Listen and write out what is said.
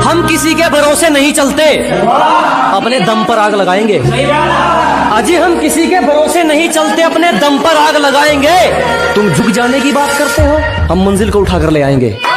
हम किसी के भरोसे नहीं चलते, अपने दम पर आग लगाएंगे। अजी हम किसी के भरोसे नहीं चलते, अपने दम पर आग लगाएंगे। तुम झुक जाने की बात करते हो, हम मंजिल को उठाकर ले आएंगे।